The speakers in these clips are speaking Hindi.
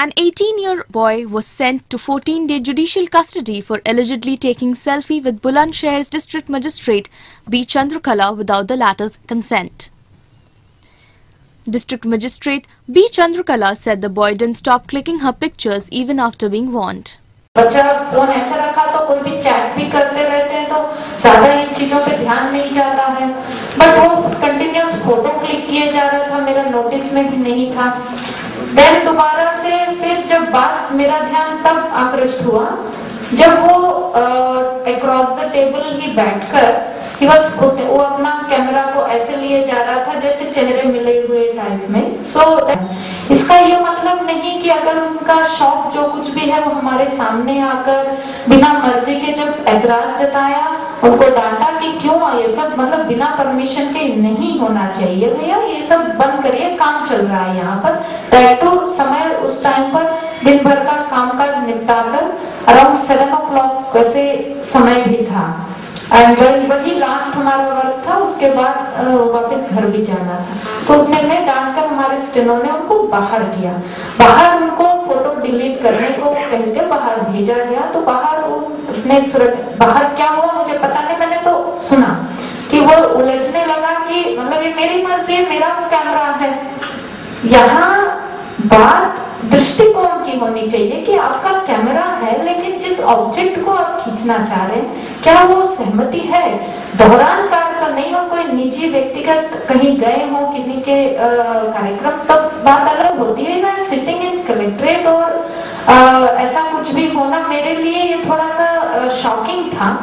An 18-year boy was sent to 14-day judicial custody for allegedly taking selfie with Bulandshahar's district magistrate B. Chandrakala without the latter's consent. District Magistrate B. Chandrakala said the boy didn't stop clicking her pictures even after being warned. बच्चा फोन ऐसे रखा तो कोई भी चैट भी करते रहते हैं तो ज्यादा इन चीजों पे ध्यान नहीं जाता है, बट वो कंटिन्यूस फोटो क्लिक किए जा रहा था, मेरा नोटिस में भी नहीं था। देन दोबारा से फिर जब बात मेरा ध्यान तब आकृष्ट हुआ जब वो अक्रॉस द टेबल ही बैठकर वो अपना कैमरा को ऐसे लिए जा रहा था जैसे चेहरे मिले हुए टाइप में। सो इसका ये मतलब नहीं कि अगर उनका शौक जो कुछ भी है वो हमारे सामने आकर बिना मर्जी के जब ऐतराज जताया, उनको डांटा कि क्यों ये सब मतलब बिना परमिशन के नहीं होना चाहिए, भैया ये सब बंद करिए, काम चल रहा है यहाँ पर। दैट समय उस टाइम पर दिन भर का कामकाज निपटाकर अराउंड 7 o'clock वैसे समय भी था एंड वही लास्ट हमारा वर्क था, उसके बाद वापस घर भी जाना था। तो उतने में डांटकर हमारे स्टेनो ने उनको बाहर किया, बाहर उनको फोटो डिलीट करने को कहते बाहर भेजा गया। तो बाहर बाहर क्या हुआ मुझे पता नहीं, मैंने तो सुना कि वो उलझने लगा कि मतलब ये मेरी मर्जी है, मेरा कैमरा है। यहाँ बात दृष्टिकोण की होनी चाहिए कि आपका कैमरा है लेकिन जिस ऑब्जेक्ट को आप खींचना चाह रहे हैं क्या वो सहमति है, दौरान कार्य का नहीं हो, कोई निजी व्यक्तिगत कहीं गए हो किन्हीं के कार्यक्रम, तब बात अलग होती है ना। सिटिंग इन कलेक्ट्रेट और ऐसा कुछ भी होना मेरे लिए ये थोड़ा सा शॉकिंग था।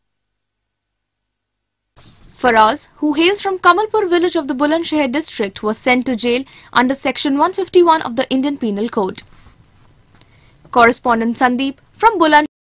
Faraz, who hails from Kamalpur village of the Bulandshahr district, was sent to jail under Section 151 of the Indian Penal Code. Correspondent Sandeep from Bulandshahr.